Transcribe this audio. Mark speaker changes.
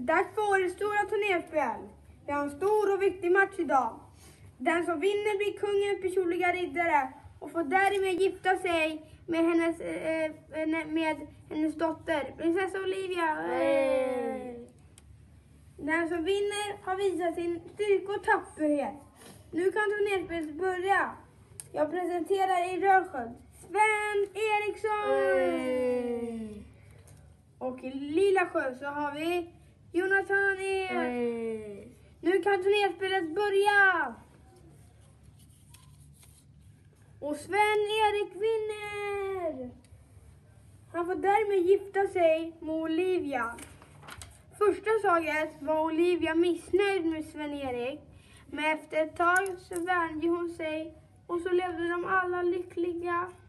Speaker 1: Dags för årets stora turnerspel. Vi har en stor och viktig match idag. Den som vinner blir kungens personliga riddare och får därmed gifta sig med hennes dotter, prinsessa Olivia. Den som vinner har visat sin styrka och tapperhet. Nu kan turnerspelet börja. Jag presenterar i Rörsjön Sven Eriksson. Och i Lillasjö så har vi Jonathan E. Nu kan turnerspelet börja. Och Sven-Erik vinner. Han får därmed gifta sig med Olivia. Första slaget var Olivia missnöjd med Sven-Erik. Men efter ett tag så vände hon sig. Och så levde de alla lyckliga.